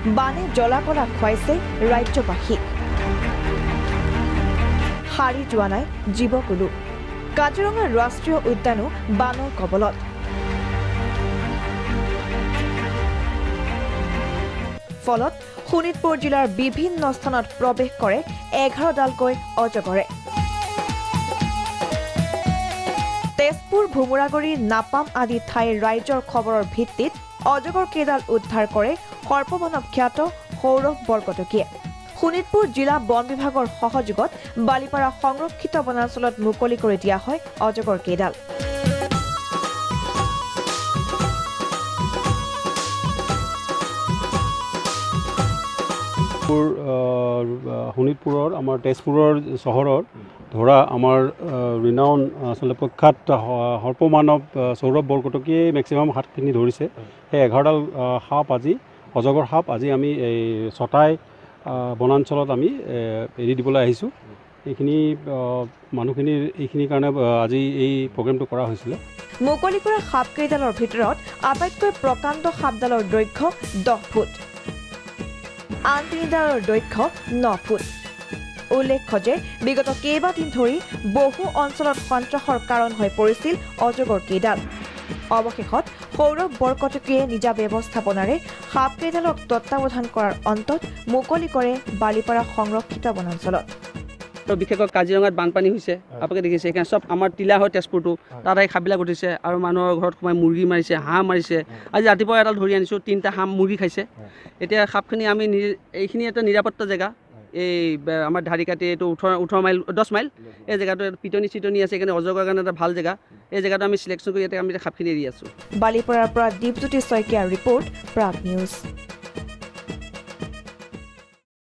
বানে জ্বলা-কলা খুৱাইছে ৰাজ্যবাসীক। হাৰি যোৱা নাই জীৱ-কুলো। কাজিৰঙা ৰাষ্ট্ৰীয় উদ্যানো বানৰ কবলত। ফলত শোণিতপুৰ জিলাৰ বিভিন্ন স্থানত প্ৰৱেশ কৰে 11ডালকৈ অজগৰে। তেজপুৰ, ভোমোৰাগুৰি, নাপাম আদি ঠাইৰ ৰাইজৰ খবৰৰ ভিত্তিত অজগৰ কেইডাল উদ্ধাৰ কৰে সৰ্পমানৱ খ্যাত সৌৰভ বৰকটকীয়ে। শোণিতপুৰ জিলা বন বিভাগৰ সহযোগত বালিপাৰা সংৰক্ষিত বনাঞ্চলত মুকলি কৰি দিয়া হয় অজগৰ কেইডাল। শোণিতপুৰৰ আমাৰ তেজপুৰৰ চহৰৰ ধৰা আমাৰ ৰিনাউন আচলতে প্ৰখ্যাত সৰ্পমানৱ সৌৰভ বৰকটকীয়ে মেক্সিমাম হাতখিনি ধৰিছে। সেই 11ডাল সাপ আজি অজগৰ সাপ আজি আমি এই ছটাই বনাঞ্চলত আমি এৰি দিবলৈ আহিছোঁ। এইখিনি মানুহখিনিৰ এইখিনিৰ কাৰণে আজি এই প্ৰগ্ৰেমটো কৰা হৈছিলে। মুকলি কৰা সাপকেইডালৰ ভিতৰত আটাইতকৈ প্ৰকাণ্ড সাপডালৰ দৈৰ্ঘ্য 10 ফুট, আন তিনিডালৰ দৈৰ্ঘ্য 9 ফুট। উল্লেখ্য যে বিগত কেইবাদিন ধৰি বহু অঞ্চলত সন্ত্ৰাসৰ কাৰণ হৈ পৰিছিল অজগৰ কেইডাল। অৱশেষত সৌৰভ বৰকটকীয়ে নিজা ব্যৱস্থাপনাৰে সাপকেইডালক তত্বাৱধান কৰাৰ অন্তত মুকলি কৰে বালিপাৰা সংৰক্ষিত বনাঞ্চলত। বিশেষকৈ কাজিৰঙাত বানপানী হৈছে, আপোনালোকে দেখিছে। সেইকাৰণে চব আমাৰ টিলা হয় তেজপুৰটো, তাত এই সাপবিলাক উঠিছে আৰু মানুহৰ ঘৰত সোমাই মুৰ্গী মাৰিছে, হাঁহ মাৰিছে। আজি ৰাতিপুৱা এডাল ধৰি আনিছোঁ, 3টা হাঁহ মুৰ্গী খাইছে। এতিয়া সাপখিনি আমি এইখিনি এটা নিৰাপত্তা জেগা। এই আমাৰ ধাৰিকাটি এইটো 18 মাইল 10 মাইল এই জেগাটো পিটনি চিটনি আছে, সেইকাৰণে অজগৰ কাৰণে এটা ভাল জেগা। এই জেগাটো আমি চিলেকশ্যন কৰি ইয়াতে আমি সাপখিনি এৰি আছোঁ। বালিপাৰাৰ পৰা দীপজ্যোতি শইকীয়াৰ ৰিপৰ্ট, প্ৰাগ নিউজ।